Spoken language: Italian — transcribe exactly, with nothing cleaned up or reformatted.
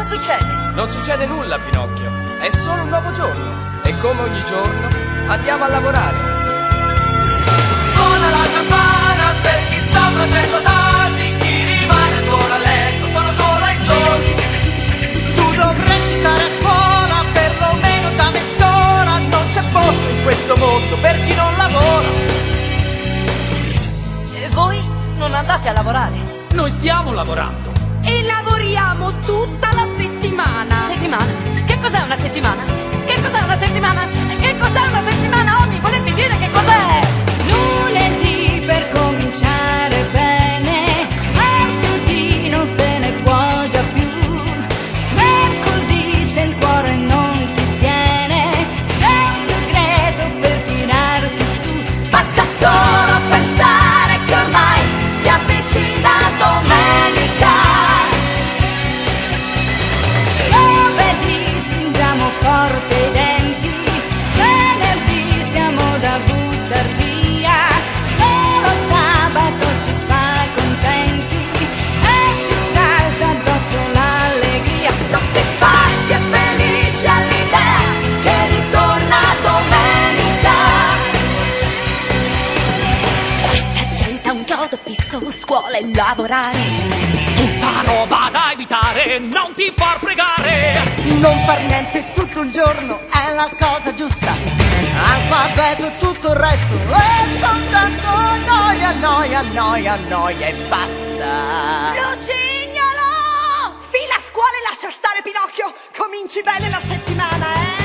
succede? Non succede nulla, Pinocchio. È solo un nuovo giorno. E come ogni giorno, andiamo a lavorare. Suona la campana per chi sta facendo tardi. Chi rimane ancora a letto sono solo i soldi. Tu dovresti stare a scuola perlomeno da mezz'ora. Non c'è posto in questo mondo per chi non lavora. E voi non andate a lavorare? Noi stiamo lavorando. E lavoriamo tutta la settimana. Settimana? Che cos'è una settimana? Che cos'è una settimana? Che cos'è una settimana? Oh, mi volete dire che cos'è? Lunedì per cominciare bene, martedì non se ne può già più, mercoledì se il cuore non ti tiene, c'è un segreto per tirarti su. Basta solo pensare che ormai si avvicina domenica. Giovedì stringiamo forte i denti, venerdì siamo da buttar via, solo sabato ci fa contenti e ci salta addosso l'allegria. Soddisfatti e felici all'idea che ritorna domenica. Questa gente ha un chiodo fisso, scuola e lavorare. Tutta roba da evitare, non ti far pregare. Non far niente tutto il giorno è la cosa giusta. Alfabeto e tutto il resto è soltanto noia, noia, noia, noia e basta. Lucignolo! Fila a scuola e lascia stare Pinocchio. Cominci bene la settimana, eh?